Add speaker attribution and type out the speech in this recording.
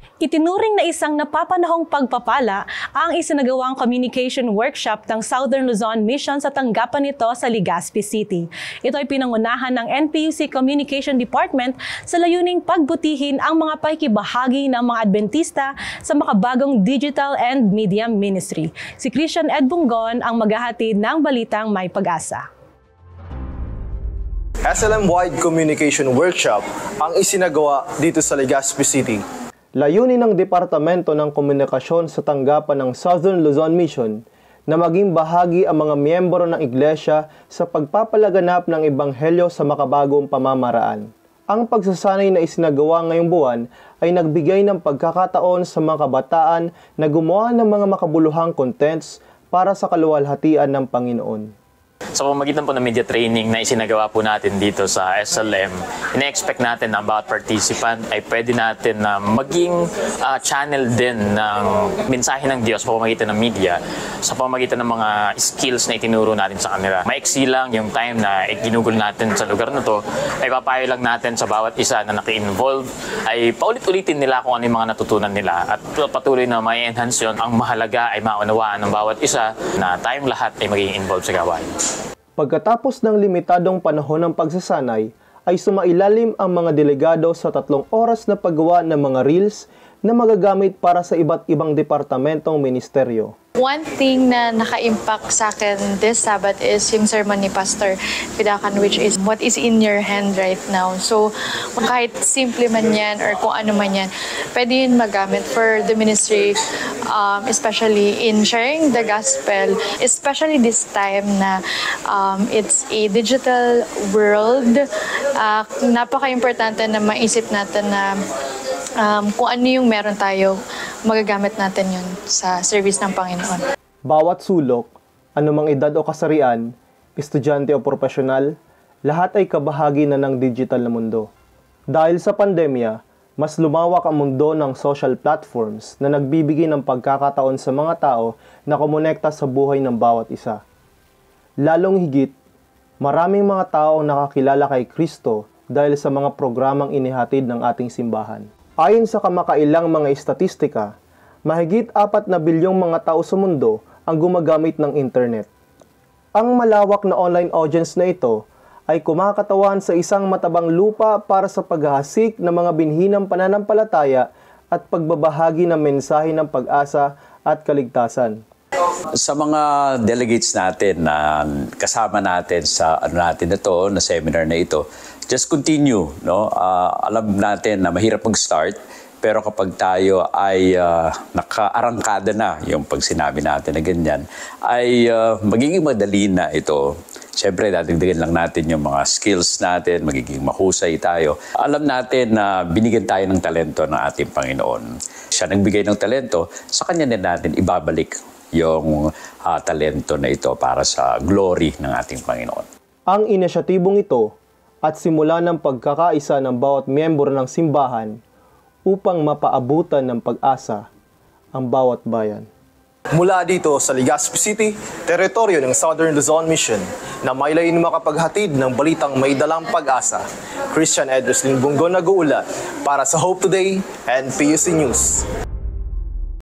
Speaker 1: Itinuring na isang napapanahong pagpapala ang isinagawang communication workshop ng Southern Luzon Mission sa tanggapan nito sa Legazpi City. Ito ay pinangunahan ng NPUC Communication Department sa layuning pagbutihin ang mga pakikibahagi ng mga Adventista sa makabagong digital and media ministry. Si Christian Ed Bungon ang maghahatid ng balitang may pag-asa.
Speaker 2: SLM-wide communication workshop ang isinagawa dito sa Legazpi City. Layunin ng Departamento ng Komunikasyon sa tanggapan ng Southern Luzon Mission na maging bahagi ang mga miyembro ng iglesia sa pagpapalaganap ng ebanghelyo sa makabagong pamamaraan. Ang pagsasanay na isinagawa ngayong buwan ay nagbigay ng pagkakataon sa mga kabataan na gumawa ng mga makabuluhang contents para sa kaluwalhatian ng Panginoon.
Speaker 3: Sa pamamagitan po ng media training na isinagawa po natin dito sa SLM, ina-expect natin na bawat participant ay pwede natin na maging channel din ng mensahe ng Diyos sa pamamagitan ng media, sa pamamagitan ng mga skills na itinuro natin sa kanila. Maiksi lang yung time na ginugol natin sa lugar na to, ay papayo lang natin sa bawat isa na naki-involve, ay paulit-ulitin nila kung ano yung mga natutunan nila at patuloy na may enhance yun. Ang mahalaga ay maunawaan ng bawat isa na tayong lahat ay maging involved sa gawain.
Speaker 2: Pagkatapos ng limitadong panahon ng pagsasanay, ay sumailalim ang mga delegado sa 3 oras na paggawa ng mga reels na magagamit para sa iba't ibang departamentong ministeryo.
Speaker 4: One thing na naka-impact sa akin this Sabbath is yung sermon ni Pastor Pidakan, which is what is in your hand right now. So kahit simple man yan or kung ano man yan, pwede yun magamit for the ministry, especially in sharing the gospel, especially this time na it's a digital world. Napaka-importante na maisip natin na kung ano yung meron tayo, magagamit natin yun sa service ng Panginoon.
Speaker 2: Bawat sulok, anumang edad o kasarian, estudyante o profesional, lahat ay kabahagi na ng digital na mundo. Dahil sa pandemya, mas lumawak ang mundo ng social platforms na nagbibigay ng pagkakataon sa mga tao na kumonekta sa buhay ng bawat isa. Lalong higit, maraming mga tao ang nakakilala kay Kristo dahil sa mga programang inihatid ng ating simbahan. Ayon sa kamakailang mga estatistika, mahigit 4 na bilyong mga tao sa mundo ang gumagamit ng internet. Ang malawak na online audience na ito ay kumakatawan sa isang matabang lupa para sa paghahasik ng mga binhinang pananampalataya at pagbabahagi ng mensahe ng pag-asa at kaligtasan.
Speaker 5: Sa mga delegates natin na kasama natin sa na seminar na ito, just continue, no? Alam natin na mahirap mag-start, pero kapag tayo ay nakaarangkada na yung pag sinabi natin na ganyan, ay magiging madali na ito. Siyempre, dadagdagan lang natin yung mga skills natin, magiging mahusay tayo. Alam natin na binigyan tayo ng talento ng ating Panginoon. Siya nagbigay ng talento, sa kanya din natin ibabalik yung talento na ito para sa glory ng ating Panginoon.
Speaker 2: Ang inisyatibong ito at simula ng pagkakaisa ng bawat miyembro ng simbahan upang mapaabutan ng pag-asa ang bawat bayan. Mula dito sa Legazpi City, teritoryo ng Southern Luzon Mission, na may layuning makapaghatid ng balitang may dalang pag-asa. Christian Ed Bungon nag-uulat para sa Hope Today and PUC News.